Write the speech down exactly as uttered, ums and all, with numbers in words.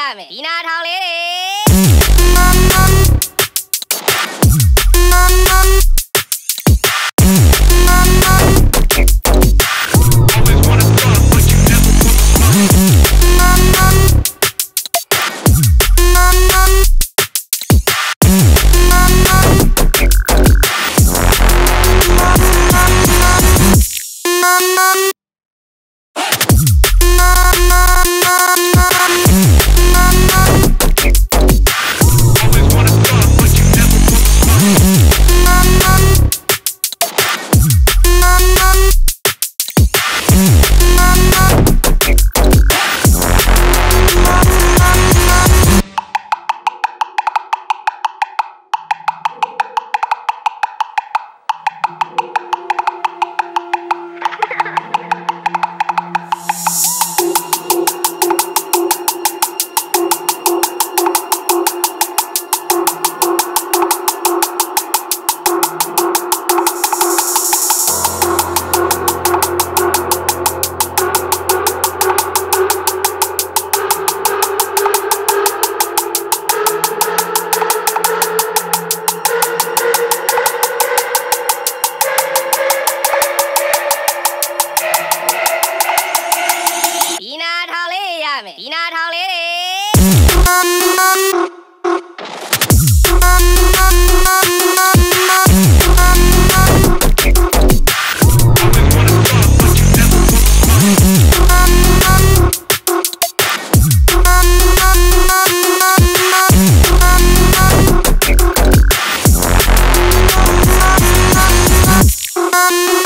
မယ်ဒီနာထောင်လေးတွေ ဒီနာထောင်လေးတွေ Um